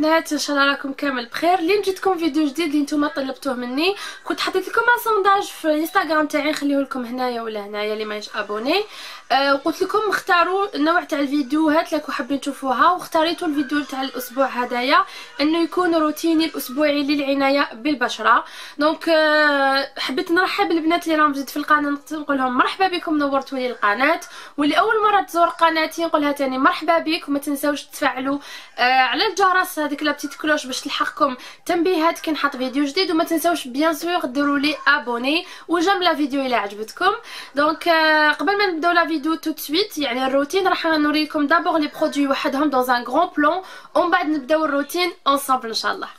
البنات، ان شاء الله راكم كامل بخير. اليوم جيتكم فيديو جديد اللي نتوما طلبتوه مني. كنت حطيت لكم ان سونداج في الانستغرام تاعي، نخليه لكم هنايا ولا هنايا اللي ماهيش ابوني. وقلت لكم اختاروا النوع تاع الفيديوهات اللي حابين تشوفوها، واختاريتوا الفيديو تاع الاسبوع هدايا انه يكون روتيني الاسبوعي للعنايه بالبشره. دونك حبيت نرحب بالبنات اللي راهم جديد في القناه، نقول لهم مرحبا بكم، نورتوا لي القناه. واللي اول مره تزور قناتي نقولها تاني مرحبا بك، وما تنساوش تفعلوا على الجرس هذيك لا بتيت كلوش باش تلحقكم تنبيهات كي نحط فيديو جديد. وما تنساوش بيان سور ديروا لي ابوني وجيم لا فيديو الى عجبتكم. دونك قبل ما نبداو لا فيديو تو سويت، يعني الروتين راح نوريكم دابور لي برودوي وحدهم دون ان غران بلان، ومن بعد نبداو الروتين انصامبل ان شاء الله.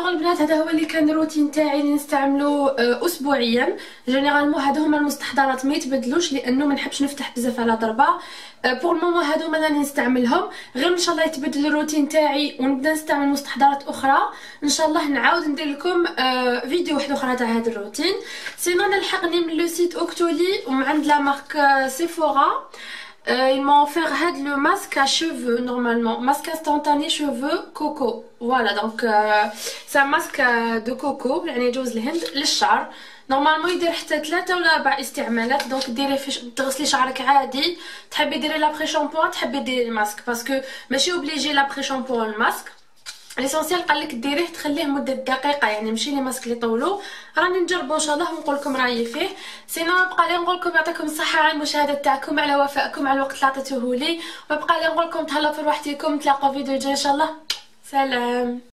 الوغ البنات هذا هو اللي كان الروتين تاعي اللي نستعملو اسبوعيا. جينيرالمون هادو هما المستحضرات ما يتبدلوش لانه ما نحبش نفتح بزاف على ضربه. بور المومون هادو هما راني نستعملهم، غير ان شاء الله يتبدل الروتين تاعي ونبدا نستعمل مستحضرات اخرى ان شاء الله نعاود ندير لكم فيديو واحد اخرى تاع هذا الروتين. سينو انا لحقني من لو سيت اوكتولي ومن عند لا مارك سيفورا. Ils m'ont offert le masque à cheveux normalement, masque instantané cheveux coco. Voilà donc c'est un masque de coco يعني يجوز الهند للشعر. نورمالمون يدير حتى 3 ولا 4 استعمالات، دونك ديري فيش تغسلي شعرك عادي، تحبي ديري لابري شامبوان تحبي ديري الماسك باسكو ماشي اوبليجي لابري شامبوان الماسك. ليسونسيال قالك ديريه تخليه مده دقيقه يعني ماشي لي ماسك لي طولوا. راني نجربو ان شاء الله ونقول لكم رايي فيه. سينو بقى لي نقول لكم يعطيكم الصحه على المشاهده تاعكم، على وفائكم، على الوقت اللي عطيتوه لي، وبقى لي نقول لكم تهلاو في روحتكم، نتلاقاو فيديو جاي ان شاء الله. سلام.